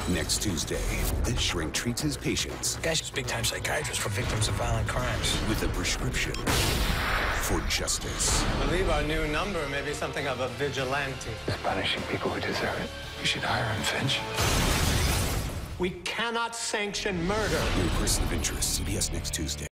Next Tuesday, this shrink treats his patients. Guy's a big-time psychiatrist for victims of violent crimes. With a prescription for justice. I believe our new number may be something of a vigilante. He's punishing people who deserve it. You should hire him, Finch. We cannot sanction murder. New Person of Interest, CBS next Tuesday.